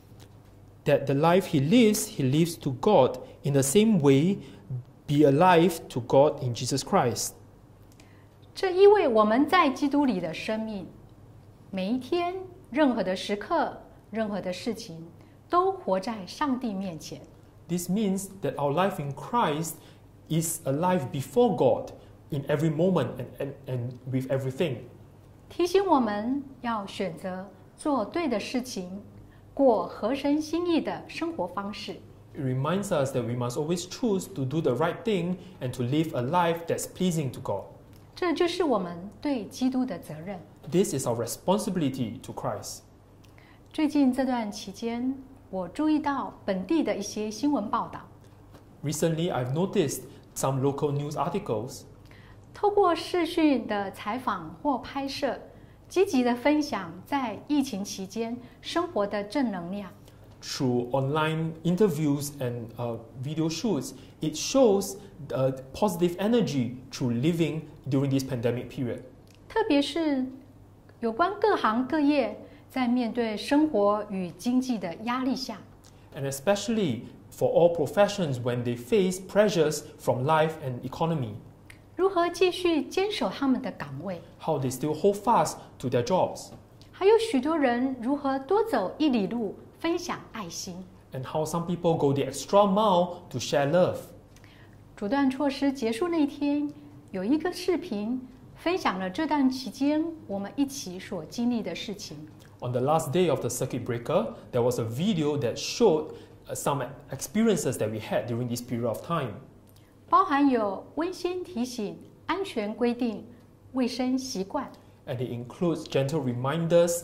Speaker 9: That the life he lives to God in the same way, be alive to God in Jesus Christ.
Speaker 8: 这意味我们在基督里的生命，每一天、任何的时刻、任何的事情，都活在上帝面前。
Speaker 9: This means that our life in Christ is alive before God in every moment and with everything.
Speaker 8: 提醒我们要选择做对的事情，过合神心意的生活方式。
Speaker 9: It reminds us that we must always choose to do the right thing and to live a life that's pleasing to God.
Speaker 8: 这就是我们对基督的责任。
Speaker 9: This is our responsibility to Christ.
Speaker 8: 最近这段期间，我注意到本地的一些新闻报道，
Speaker 9: Recently, I've noticed some local news articles
Speaker 8: 透过视讯的采访或拍摄，积极的分享在疫情期间生活的正能量。
Speaker 9: through online interviews and video shoots. It shows positive energy through living during this pandemic period.
Speaker 8: 特别是有关各行各业在面对生活与经济的压力下，
Speaker 9: And especially for all professions when they face pressures from life and economy,
Speaker 8: 如何继续坚守他们的岗位，
Speaker 9: how they still hold fast to their jobs,
Speaker 8: 还有许多人如何多走1里路分享爱心。
Speaker 9: and how some people go the extra mile to share love.
Speaker 8: 阻断措施结束那天，有一个视频分享了这段期间我们一起所经历的事情。
Speaker 9: On the last day of the circuit breaker, there was a video that showed some experiences that we had during this period of time.
Speaker 8: 包含有温馨提醒、安全规定、卫生习惯，
Speaker 9: And it includes gentle reminders,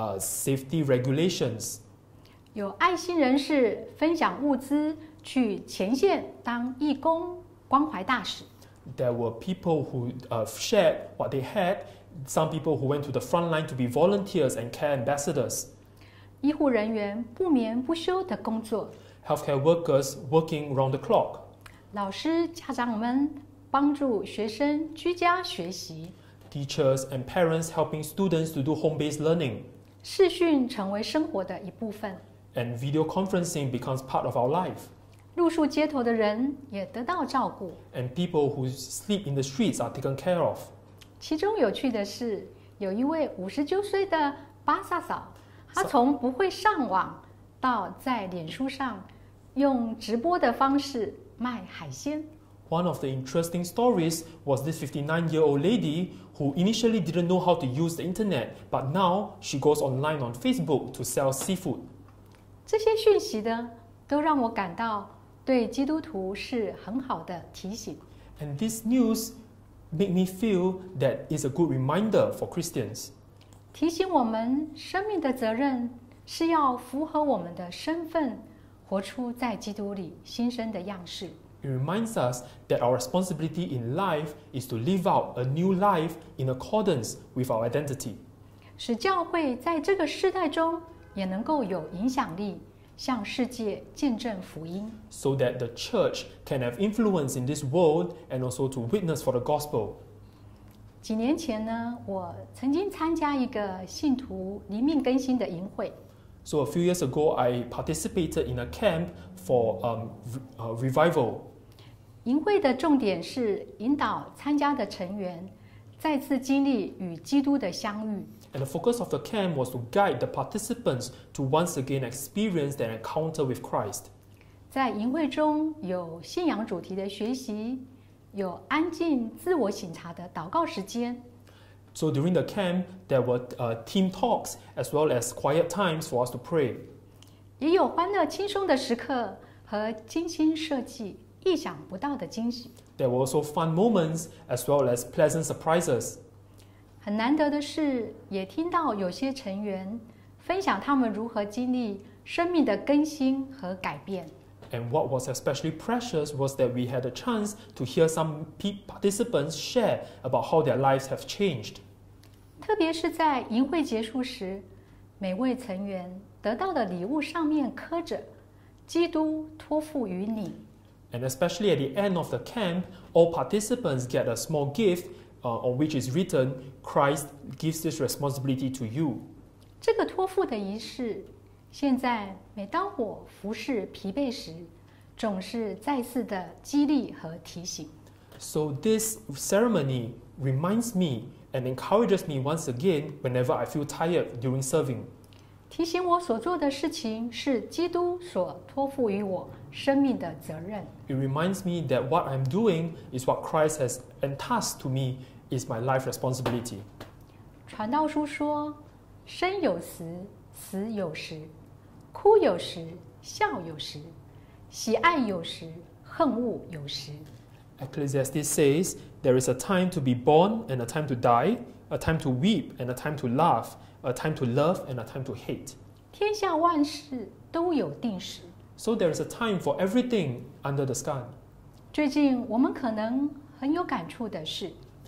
Speaker 9: safety regulations.
Speaker 8: 有爱心人士分享物资去前线当义工、关怀大使。
Speaker 9: There were people who shared what they had, some people who went to the front line to be volunteers and care ambassadors.
Speaker 8: 医护人员不眠不休的工作，
Speaker 9: Healthcare workers working round the clock.
Speaker 8: 老师、家长们帮助学生居家学习，
Speaker 9: Teachers and parents helping students to do home-based learning.
Speaker 8: 视讯成为生活的一部分。
Speaker 9: And video conferencing becomes part of our life.
Speaker 8: 露宿街头的人也得到照顾。
Speaker 9: And people who sleep in the streets are taken care of.
Speaker 8: 其中有趣的是，有一位59岁的巴萨嫂，她从不会上网到在脸书上用直播的方式卖海鲜。
Speaker 9: One of the interesting stories was this 59-year-old lady who initially didn't know how to use the internet, but now she goes online on Facebook to sell seafood.
Speaker 8: 这些讯息呢，都让我感到对基督徒是很好的提醒。
Speaker 9: And this news made me feel that it's a good reminder for Christians.
Speaker 8: 提醒我们生命的责任是要符合我们的身份，活出在基督里新生的样式。
Speaker 9: It reminds us that our responsibility in life is to live out a new life in accordance with our identity.
Speaker 8: 使教会在这个世代中也能够有影响力，向世界见证福音。
Speaker 9: So that the church can have influence in this world and also to witness for the gospel.
Speaker 8: 几年前呢，我曾经参加一个信徒灵命更新的营会。
Speaker 9: So a few years ago, I participated in a camp for revival.
Speaker 8: 营会的重点是引导参加的成员再次经历与基督的相遇。
Speaker 9: And the focus of the camp was to guide the participants to once again experience their encounter with Christ.
Speaker 8: 在营会中有信仰主题的学习，有安静自我省察的祷告时间。
Speaker 9: So during the camp, there were team talks as well as quiet times for us to pray.
Speaker 8: 也有欢乐轻松的时刻和精心设计、意想不到的惊喜。
Speaker 9: There were also fun moments as well as pleasant surprises.
Speaker 8: 很难得的是，也听到有些成员分享他们如何经历生命的更新和改变。
Speaker 9: And what was especially precious was that we had a chance to hear some participants share about how their lives have changed.
Speaker 8: 特别是在营会结束时，每位成员得到的礼物上面刻着“基督托付于你”。
Speaker 9: And especially at the end of the camp, all participants get a small gift on which is written, "Christ gives this responsibility to you."
Speaker 8: 这个托付的仪式，现在每当我服侍疲惫时，总是再次的激励和提醒。
Speaker 9: So this ceremony reminds me and encourages me once again whenever I feel tired during serving.
Speaker 8: 提醒我所做的事情是基督所托付于我生命的责任。
Speaker 9: It reminds me that what I'm doing is what Christ has entrusted to me is my life responsibility.
Speaker 8: 传道书说：“生有时，死有时；哭有时，笑有时；喜爱有时，恨恶有时。”
Speaker 9: Ecclesiastes says, "There is a time to be born and a time to die, a time to weep and a time to laugh, a time to love and a time to hate."
Speaker 8: 天下万事都有定时。
Speaker 9: So there is a time for everything under the sky.
Speaker 8: 最近我们可能很有感触的是，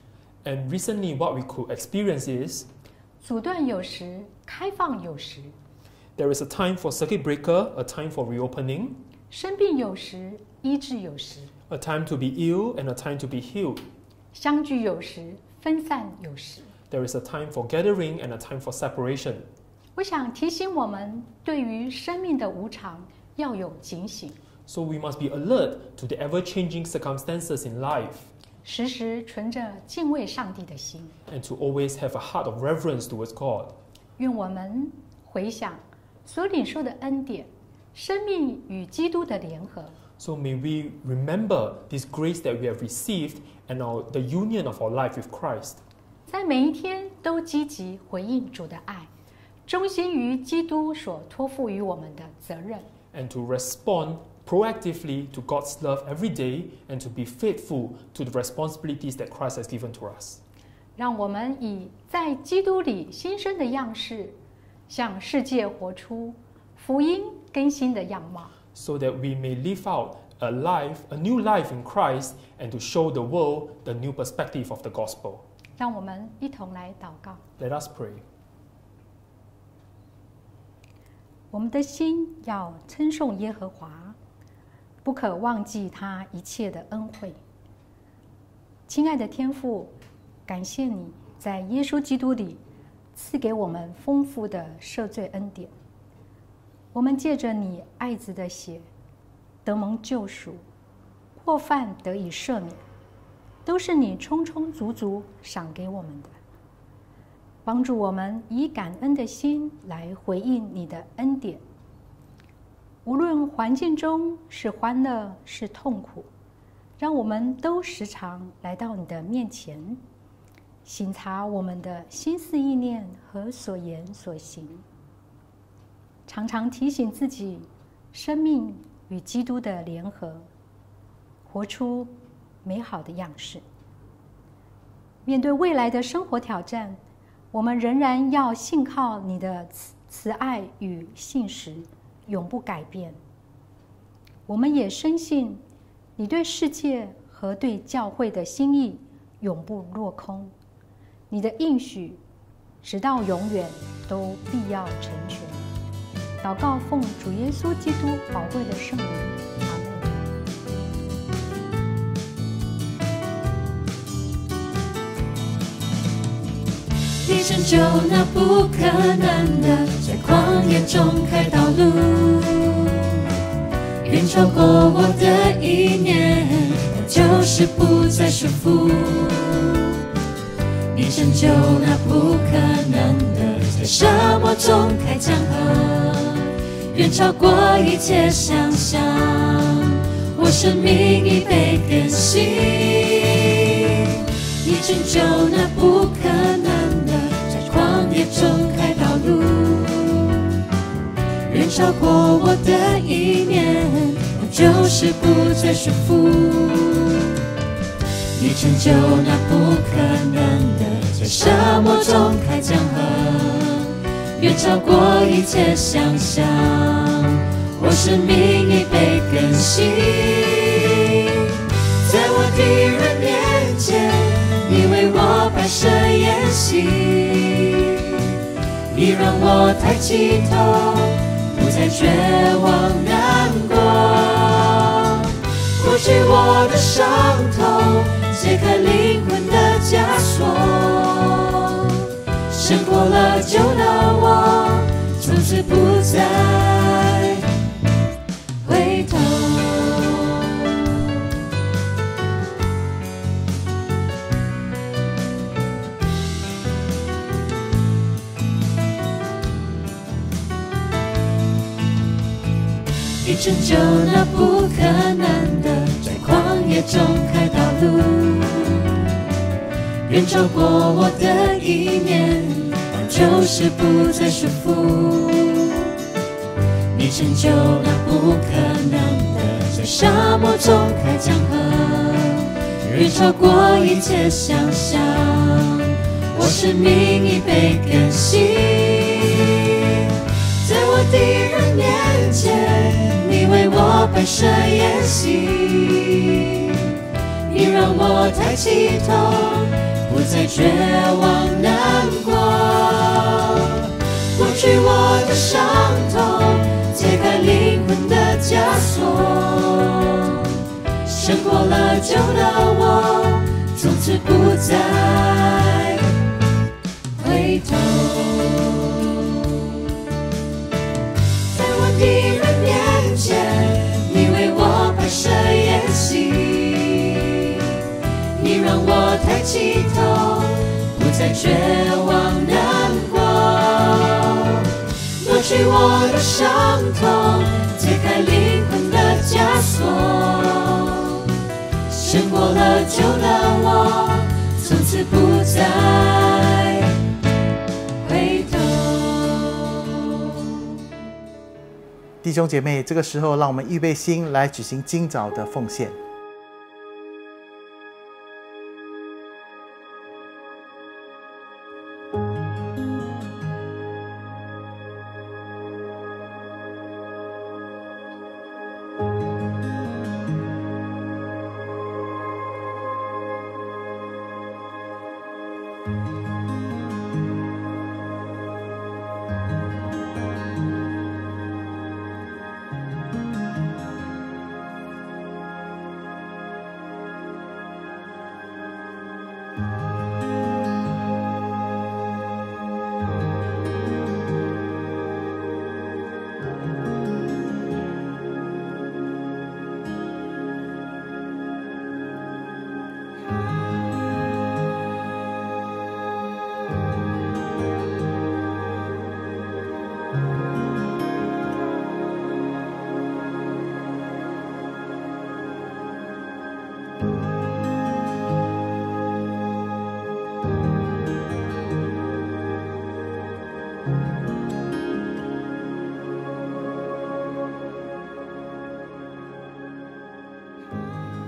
Speaker 9: And recently what we could experience is
Speaker 8: 阻断有时，开放有时；
Speaker 9: there is a time for circuit breaker, a time for reopening,
Speaker 8: 生病有时，医治有时；
Speaker 9: a time to be ill and a time to be healed.
Speaker 8: 相聚有时，分散有时。
Speaker 9: There is a time for gathering and a time for separation.
Speaker 8: 我想提醒我们，对于生命的无常要有警醒，
Speaker 9: So we must be alert to the ever-changing circumstances in life
Speaker 8: 时时存着敬畏上帝的心。
Speaker 9: and to always have a heart of reverence towards God.
Speaker 8: 愿我们回想所领受的恩典，生命与基督的联合，
Speaker 9: So may we remember this grace that we have received and the union of our life with Christ.
Speaker 8: 在每一天都积极回应主的爱，忠心于基督所托付于我们的责任。
Speaker 9: And to respond proactively to God's love every day and to be faithful to the responsibilities that Christ has given to us.
Speaker 8: 让我们以在基督里新生的样式，向世界活出福音更新的样貌。
Speaker 9: So that we may live out a new life in Christ and to show the world the new perspective of the gospel.
Speaker 8: 让我们一同来祷告。
Speaker 9: Let us pray.
Speaker 8: 我们的心要称颂耶和华，不可忘记他一切的恩惠。亲爱的天父，感谢你在耶稣基督里赐给我们丰富的赦罪恩典。我们借着你爱子的血得蒙救赎，过犯得以赦免，都是你充充足足赏给我们的。帮助我们以感恩的心来回应你的恩典， 无论环境中是欢乐是痛苦，让我们都时常来到你的面前，省察我们的心思意念和所言所行，常常提醒自己生命与基督的联合，活出美好的样式。面对未来的生活挑战，我们仍然要信靠你的慈爱与信实，永不改变。我们也深信你对世界和对教会的心意永不落空，你的应许直到永远都必要成全。祷告奉主耶稣基督宝贵的圣名，阿们。
Speaker 3: 你拯救那不可能的，在旷野中开道路，远超过我的意念，就是不再束缚。你拯救那不可能的，在沙漠中开江河，远超过一切想象。我生命已被更新，你拯救那不可能的，在旷野中开道路，远超过我的意念，我就是不再束缚。你拯救那不可能的，在沙漠中开江河，远超过一切想象。我生命已被更新，在我敌人面前，你为我摆设筵席，你让我抬起头，不再绝望难过。过去我的伤痛，解开灵魂的枷锁，胜过了旧的我，从此不再回头。你拯救那不可能的，在旷野中开道路，远超过我的意念，就是不再束缚。你拯救那不可能的，在沙漠中开江河，远超过一切想象。我生命已被更新，在我敌人面前，你为我摆设筵席，你让我抬起头，不再绝望难过。过去我的伤痛，解开灵魂的枷锁，胜过了旧的我，从此不再回头。在我敌人面前，你为我摆设筵席，你让我抬起头，不再绝望难过。抹去我的伤痛，解开灵魂的枷锁，胜过了旧的我，从此不再回头。
Speaker 1: 弟兄姐妹，这个时候让我们预备心来举行今早的奉献。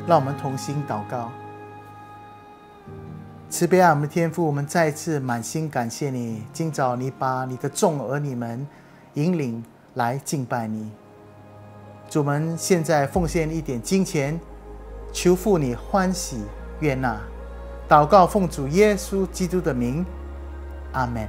Speaker 1: 让我们同心祷告。慈悲爱我们的天父，我们再一次满心感谢你，今早你把你的众儿女们引领来敬拜你。主，我们现在奉献一点金钱，求父你欢喜悦纳。祷告奉主耶稣基督的名，阿们。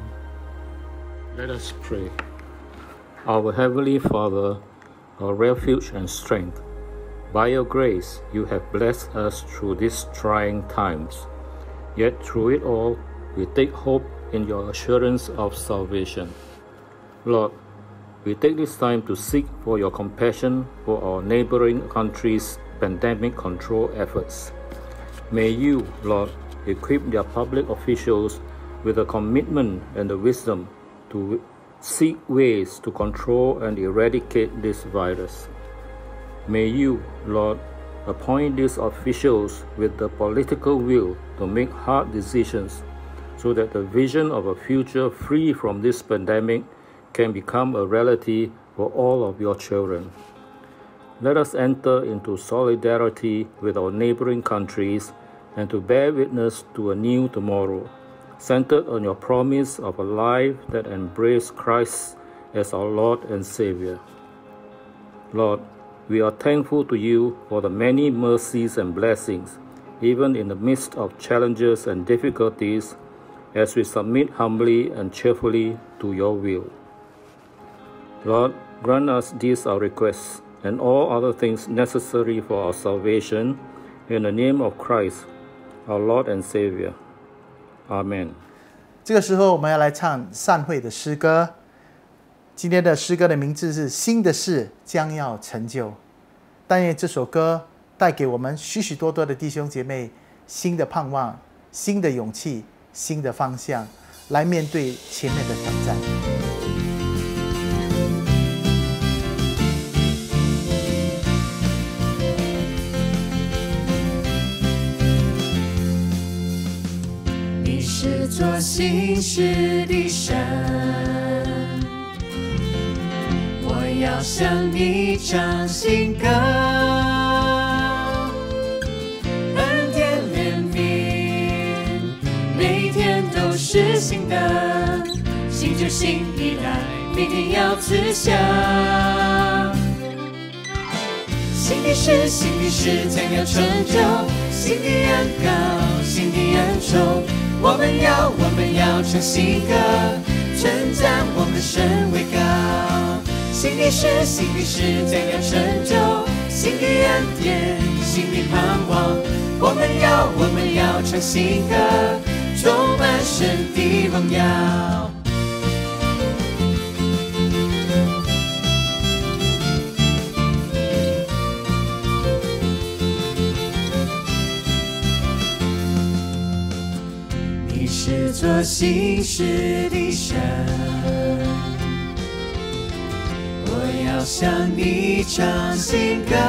Speaker 10: Let us pray. Our Heavenly Father, our refuge and strength, by your grace you have blessed us through these trying times. Yet through it all, we take hope in your assurance of salvation. Lord, we take this time to seek for your compassion for our neighboring countries' pandemic control efforts. May you, Lord, equip their public officials with the commitment and the wisdom to seek ways to control and eradicate this virus. May you, Lord, appoint these officials with the political will to make hard decisions so that the vision of a future free from this pandemic can become a reality for all of your children. Let us enter into solidarity with our neighboring countries and to bear witness to a new tomorrow, centered on your promise of a life that embraces Christ as our Lord and Savior. Lord, we are thankful to you for the many mercies and blessings, even in the midst of challenges and difficulties, as we submit humbly and cheerfully to your will. Lord, grant us these our requests and all other things necessary for our salvation, in the name of Christ, our Lord and Savior. Amen.
Speaker 1: 这个时候，我们要来唱善会的诗歌。今天的诗歌的名字是《新的事将要成就》。但愿这首歌带给我们许许多多的弟兄姐妹新的盼望、新的勇气、新的方向，来面对前面的挑战。
Speaker 3: 你是做新事的神，我要向你唱新歌，恩典怜悯，每天都是新的，新就新一来，明天要赐下。新的事，新的事将要成就，新的恩膏，新的恩宠，我们要唱新歌，称赞我们神为高。新的事将要成就，新的恩典，新的盼望，我们要唱新歌，充满神的荣耀。你是做新事的神，我要向你唱新歌，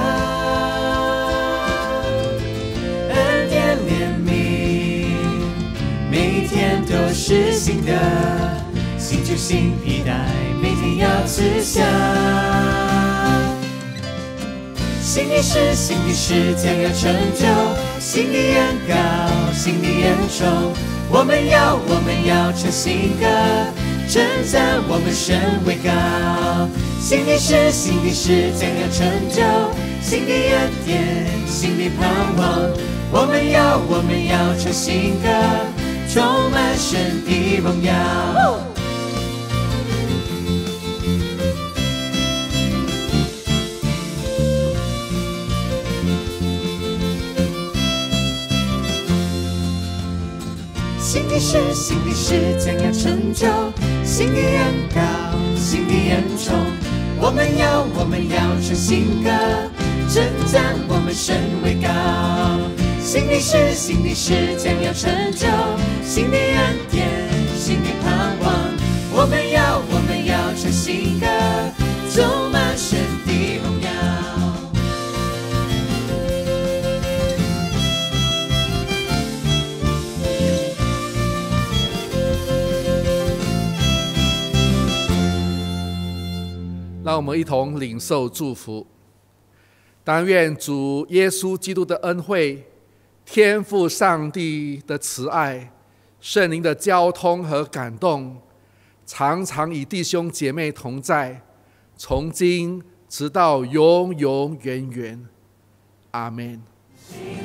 Speaker 3: 恩典怜悯，每天都是新的，新就新皮带，每天要赐下。新的事将要成就，新的恩膏，新的恩宠，我们要唱新歌，称赞我们神为高。新的事将要成就，新的恩典，新的盼望，我们要唱新歌，充满神的荣耀。新的事将要成就，新的恩膏，新的恩宠，我们要唱新歌，称赞我们神为高。新的事将要成就，新的恩典，新的盼望，我们要唱新歌，充满神的荣耀。
Speaker 11: 让我们一同领受祝福。 但愿主耶稣基督的恩惠、天父上帝的慈爱、圣灵的交通和感动，常常与弟兄姐妹同在，从今直到永永远远。阿们。